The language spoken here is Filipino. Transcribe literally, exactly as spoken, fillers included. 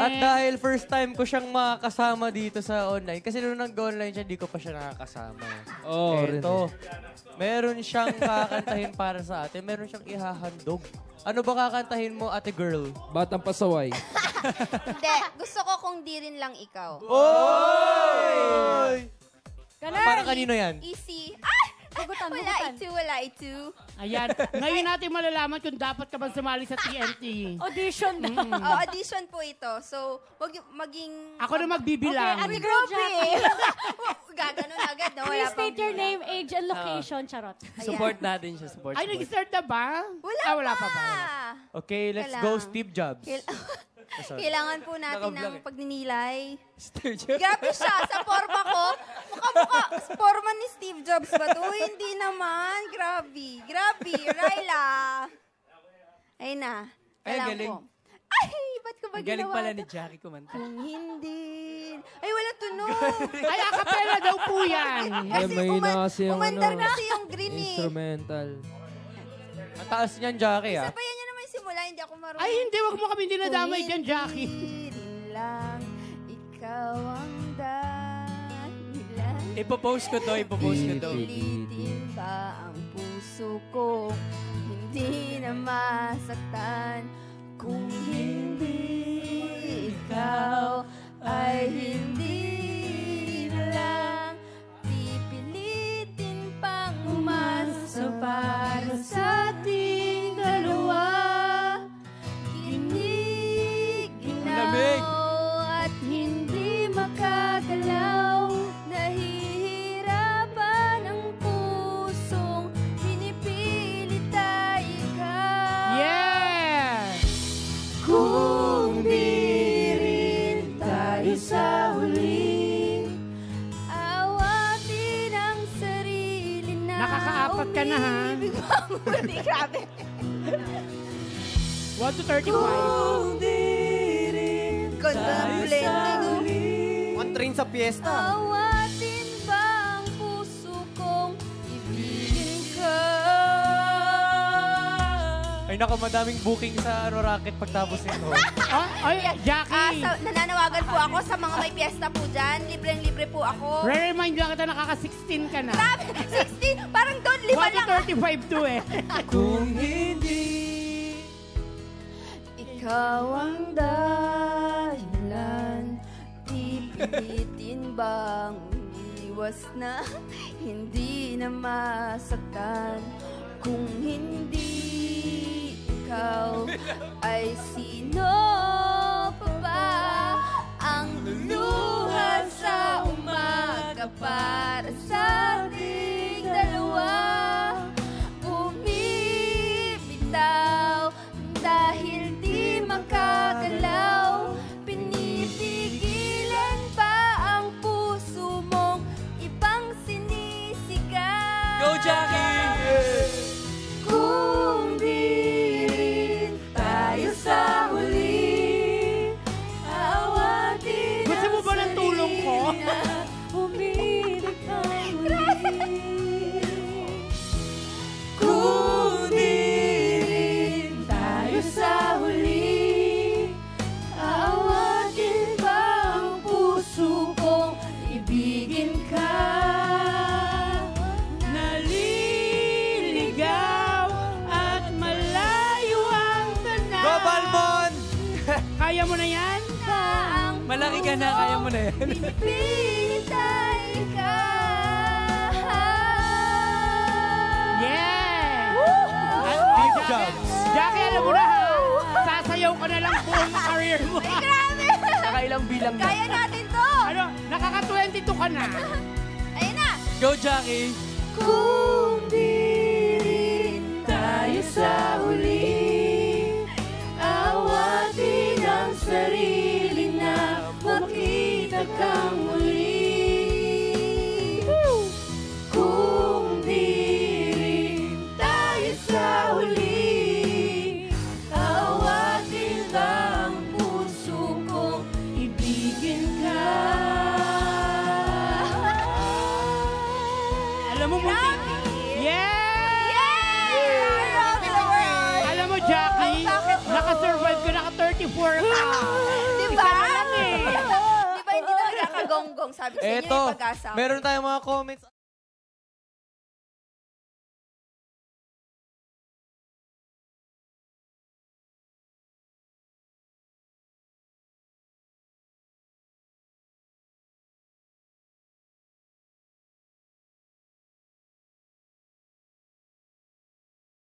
At dahil first time ko siyang makakasama dito sa online, kasi nung nag-online siya, di ko pa siya nakakasama. Oh, Eto, meron siyang kakantahin para sa atin, meron siyang ihahandog. Ano ba kakantahin mo, ate girl? Batang pasaway. Hindi, gusto ko kung di rin lang ikaw. Oy! Para kanino yan? Easy. Ay! Hugutan, wala hugutan. ito, wala ito. Ayan. Ngayon natin malalaman kung dapat ka bang sumali sa T N T. Audition na. Mm. Oh, audition po ito. So, wag y- maging... Ako na magbibilang. Okay, ate girl, Jackie. Gaganon agad, no? Wala Please pang state your bilang. name, age, and location. Charot. Support natin siya, support. Ay, support. nag-start na ba? Wala, ah, wala pa. pa. ba? Okay, let's Kailangan. go Steve Jobs. Kail- Sorry. Kailangan po natin Naka-vlog ng eh. pagninilay. Steve Jobs. Grabe siya, sa forma ko. Mukha-mukha, forma ni Steve Jobs ba to? Hindi naman. Grabe. Grabe. Ryla. Ayun na. Ay, Kailangan galing. ko. Ay, ba't ko ba Ang galing ginawa pala to? ni Jackie kumanta. Kung hindi. Ay, wala tunog. Ay, acapella daw po yan. Kasi may uma- na kasi yung umandar ano, kasi yung green eh. instrumental. Ang taas niyan, Jackie, ah. Sabayan niya naman yung simula, hindi ako marunong. Ay, hindi. Wag mo kami dinadamay dyan, Jackie. Kung hindi rin lang, ikaw ang dahilan. Ipopost ko to, ipopost ko to. Pilitin ba ang puso ko? Hindi na masaktan. Kung hindi ikaw ay hindi na lang. Pipilitin pang umasa para sa ating dalawa. Kinig, Lamig. ginaw at hindi makagalaw. Nahihirapan ang pusong pinipilit ay ikaw. Yes! Kung di rin tayo sa huli, awatin ang sarili na Nakakaapat ka na, ha? umibig ang huli. Grabe. one to thirty-five. Kung di rin ganda ng blending. One train sa fiesta. Awatin ba ang puso kong ibigin ka? Ay, naku, madaming booking sa ano, racket pagtapos nito. Ah, ay, Ah, Jackie. sa, nananawagan po ako sa mga may piyesta po dyan. Libreng-libre po ako. Re-remind lang kita, nakaka-sixteen ka na. Grabe, sixteen. Parang doon, lima one to lang. thirty-five to eh. Kung hindi... Ikaw ang dahilan. Pipilitin bang iwas na hindi na masaktan? Kung hindi ikaw ay sino pa ba ang luluha sa umaga para sa ating dalawa? Bumibitaw dahil di makagalaw. Pinipigilan pa ang puso mong ibang sinisigaw. Go, Jackie! Kung di rin tayo sa huli, awatin Gusto mo ba ng tulong ko? umibig ang huli. Kung di rin tayo sa huli, awatin ba ang puso kong ibigin ka? Naliligaw at malayo ang tanawin. Go, Balmon! Kaya mo na yan? Ang Malaki ka na, kaya mo na yan. pinipilit ay ikaw. Yeah! At, Steve Jackie, Jobs. Jackie, alam mo na ha? Sasayaw ka na lang buong career mo. Grabe! Nakailang bilang na. Kaya natin to! Ano, nakaka-twenty-two ka na. Ayun na! Go, Jackie! Kung di rin tayo sa huli, awatin ang sarili na makita kang muli. Kung di rin tayo sa huli, awatin ba ang puso kong ibigin ka? Alam mo, munti. Yeah! Yeah! Alam mo, Jackie, naka-survive ka, naka-thirty-four ka. Diba? Sabi ko sa inyo, Eto, may pag-asa. meron tayong mga comments.